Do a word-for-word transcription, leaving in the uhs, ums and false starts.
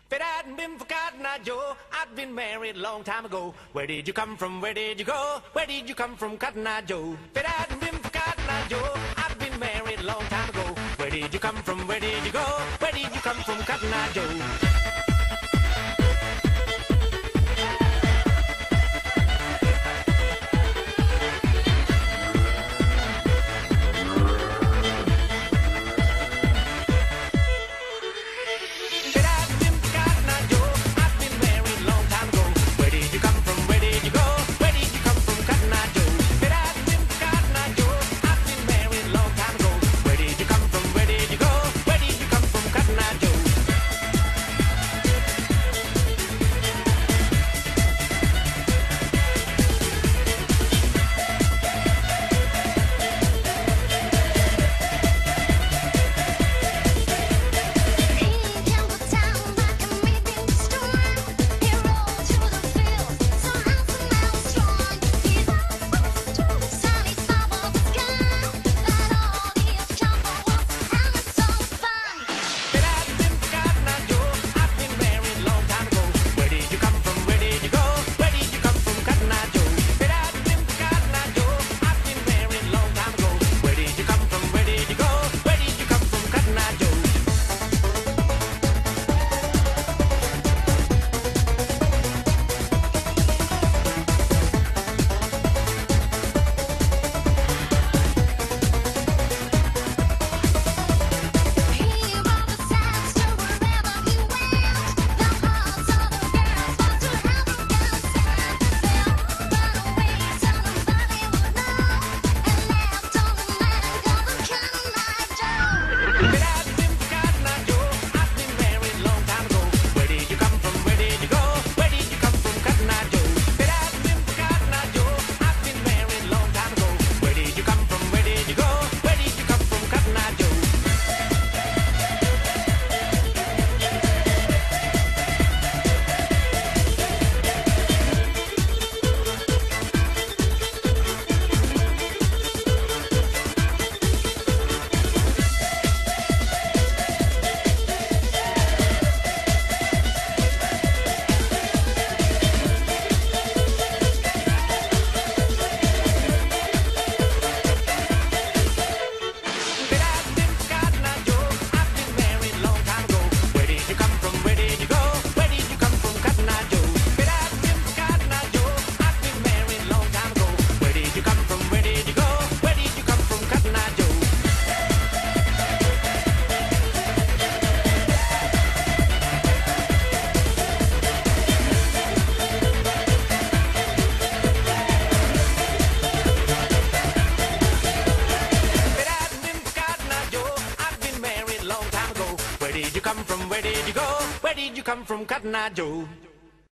If it hadn't been for Cotton Eye Joe, I'd been married a long time ago. Where did you come from? Where did you go? Where did you come from, Cotton Eye Joe? If it hadn't been for Cotton Eye Joe, I'd been married a long time ago. Where did you come from? Where did you go? Where did you come from, Cotton Eye Joe? Where did you come from? Where did you go? Where did you come from, Cotton Eye Joe?